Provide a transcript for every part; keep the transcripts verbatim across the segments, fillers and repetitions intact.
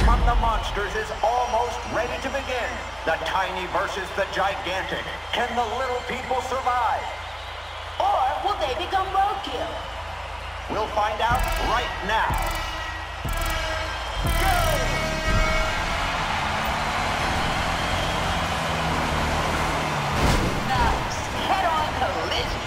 among the monsters is almost ready to begin. The tiny versus the gigantic. Can the little people survive? Or will they become roadkill? We'll find out right now. Nice. Head-on collision.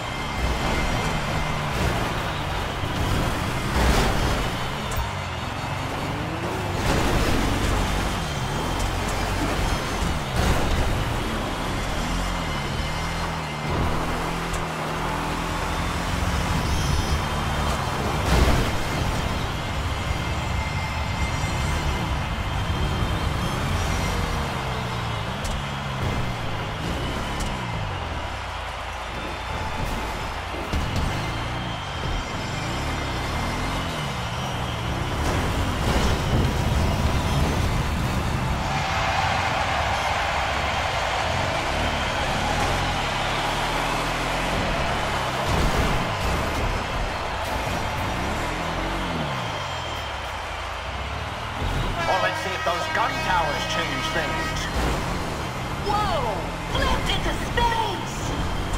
Those gun towers change things. Whoa! Flipped into space!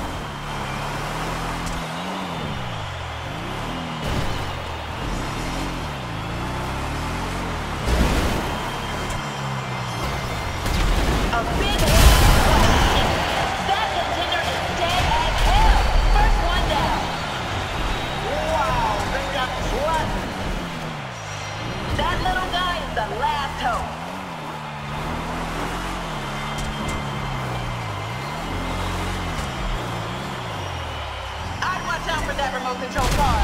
A big hit! That contender is dead as hell! First one down! Wow, they got flattened! That little guy is the last hope. I'd watch out for that remote control car.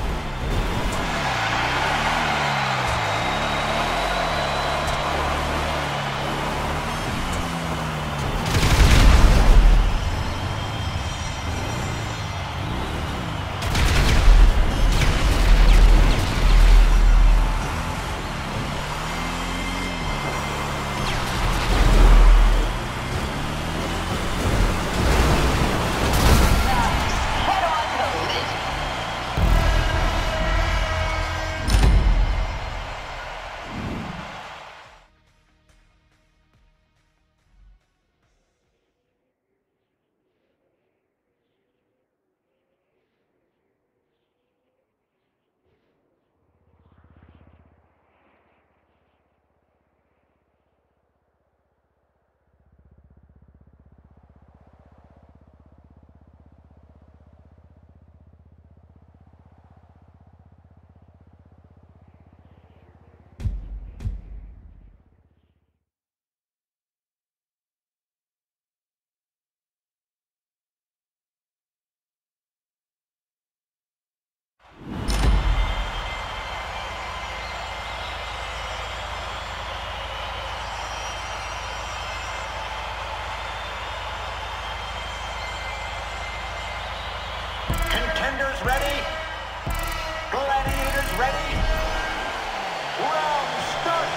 Contenders ready? Gladiators ready? Round start!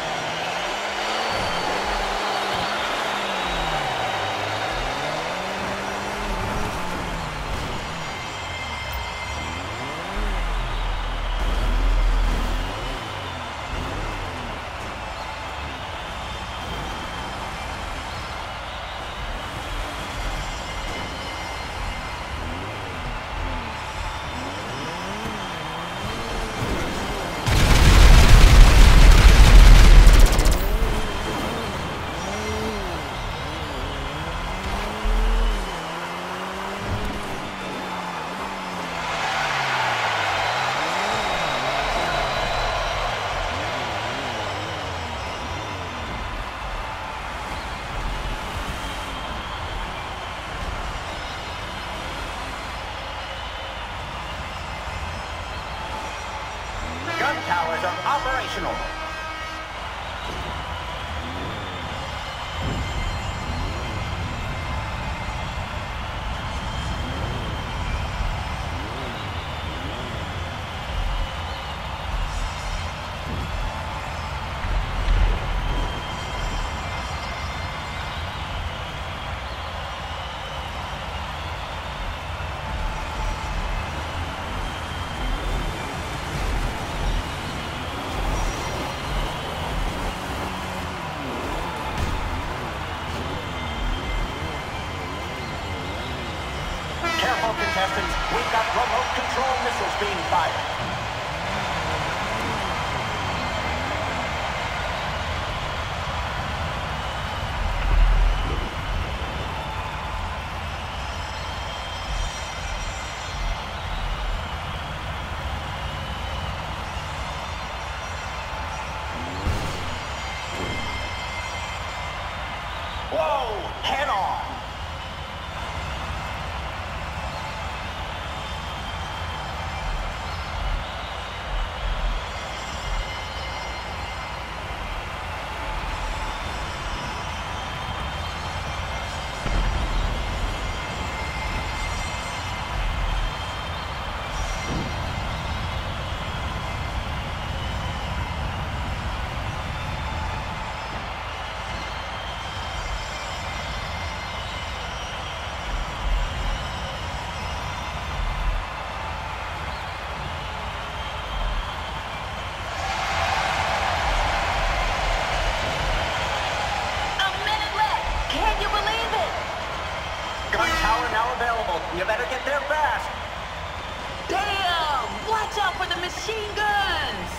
Gun towers are operational. control missiles being fired. Whoa! Head on! Now available. You better get there fast. Damn! Watch out for the machine guns!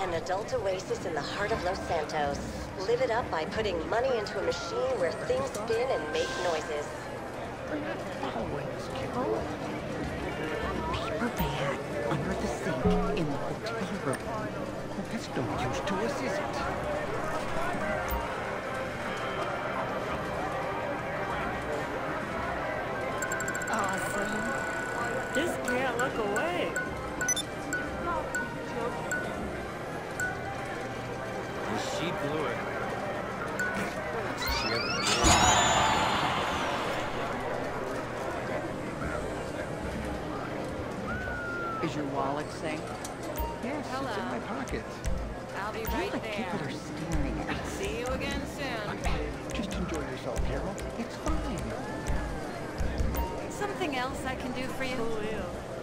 An adult oasis in the heart of Los Santos. Live it up by putting money into a machine where things spin and make noises. Paper bag under the sink in the hotel room. Well, that's no use to us, is it? Awesome. Just can't look away. She blew it. She ever blew it. Is your wallet safe? Yes, Hello. it's in my pocket. I'll be I feel right like there. people are staring at us. See you again soon. Just enjoy yourself, Carol. It's fine. Something else I can do for you?